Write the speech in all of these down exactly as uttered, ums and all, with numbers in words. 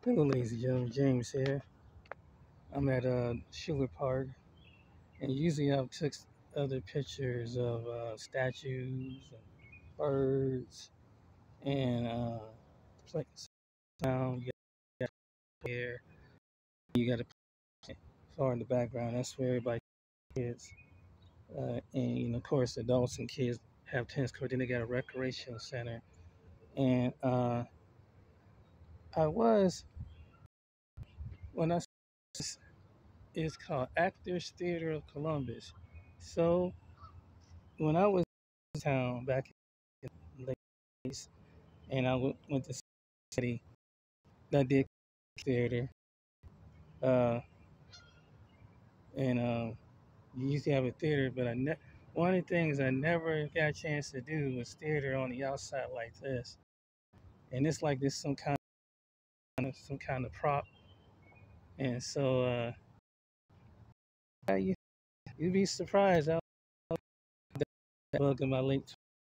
Hello, ladies and gentlemen. James here. I'm at uh, Schuler Park, and usually I've took other pictures of uh, statues and birds and uh, like sound. You got here, you got a far in the background. That's where everybody kids, uh, and you know, of course, adults and kids have tennis court. Then they got a recreational center, and uh, I was when I it's called Actors Theater of Columbus. So when I was in town back in the late, and I went, went to city that did theater, uh, and um, you usually have a theater, but I ne- one of the things I never got a chance to do was theater on the outside like this, and it's like this some kind of some kind of prop, and so uh, yeah, you you'd be surprised. I that bug in my late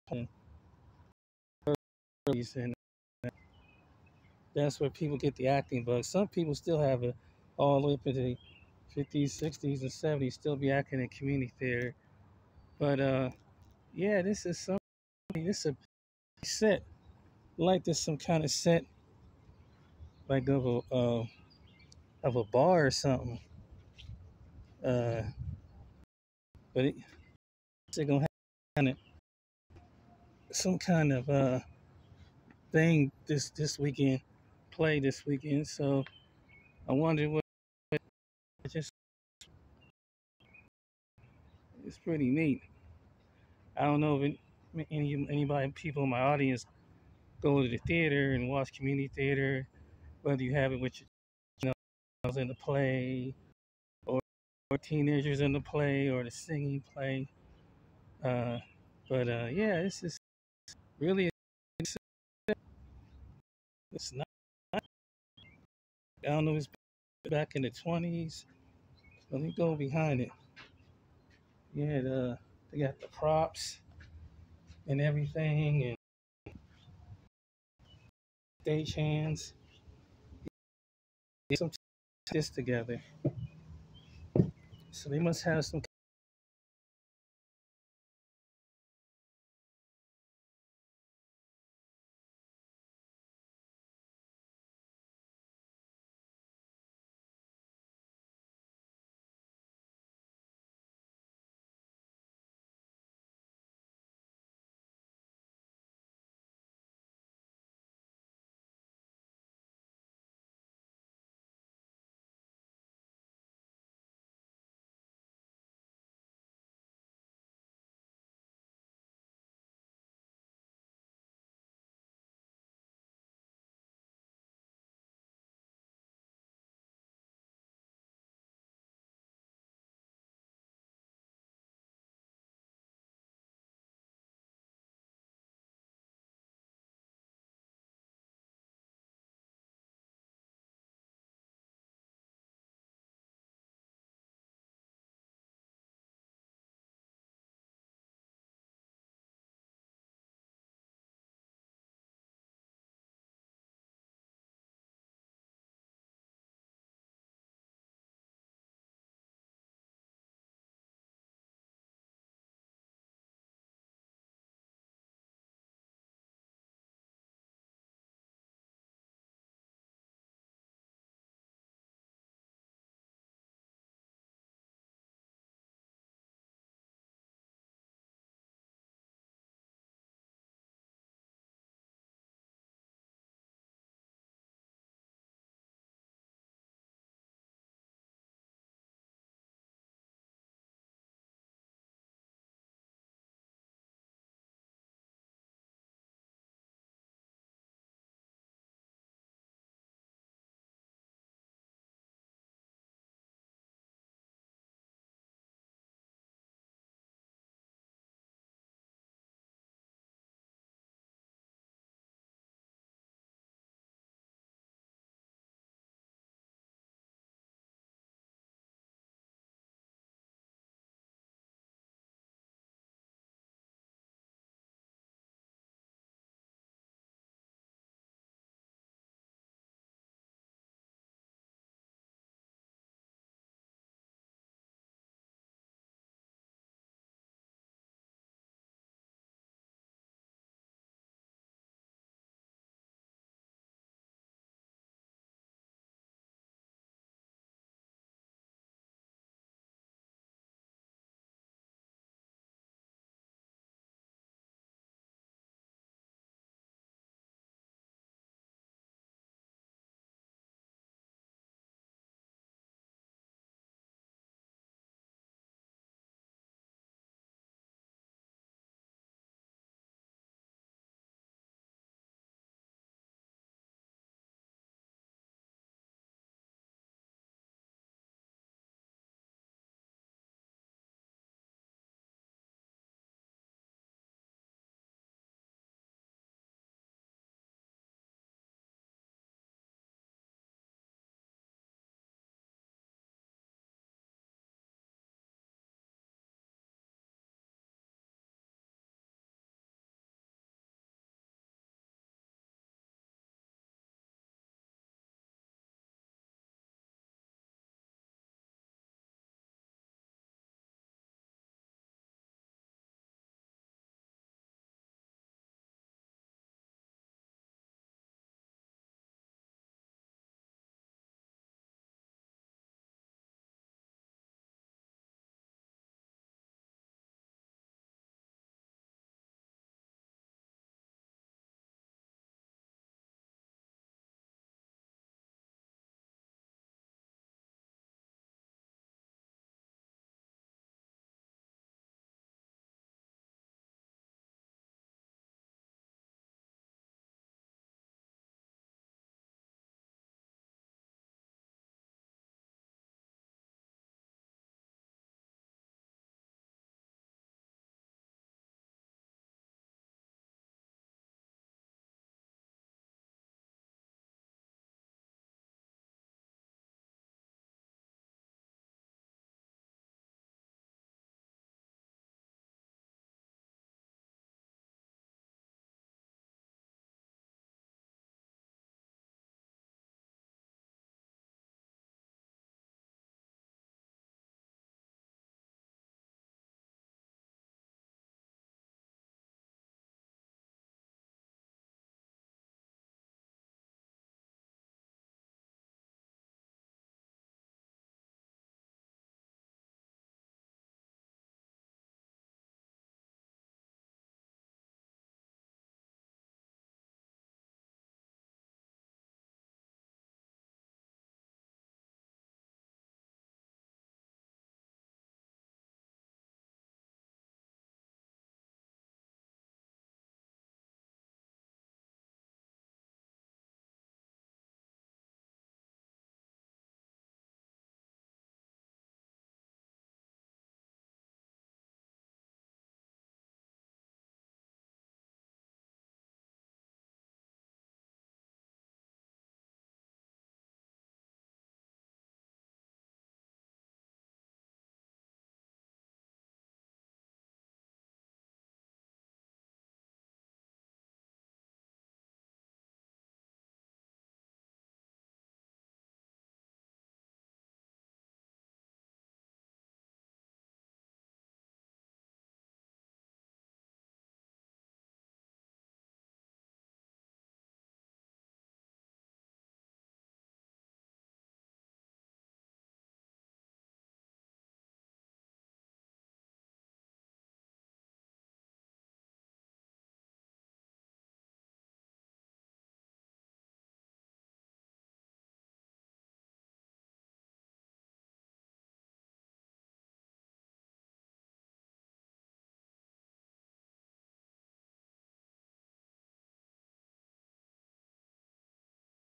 twenties, and that's where people get the acting bug. Some people still have it all the way up into the fifties, sixties, and seventies, still be acting in community theater. But uh, yeah, this is something. This is a set like this, some kind of set like of a uh, of a bar or something. Uh, but it, it's gonna have kind of some kind of uh thing this this weekend, play this weekend. So I wonder what. Just it's pretty neat. I don't know if it, any anybody people in my audience go to the theater and watch community theater, whether you have it with your you know in the play or, or teenagers in the play or the singing play. Uh, but uh, yeah, this is really it's, it's not. I don't know. It's back in the twenties. Let me go behind it. Yeah, the, they got the props and everything and stagehands. Get some this together. So they must have some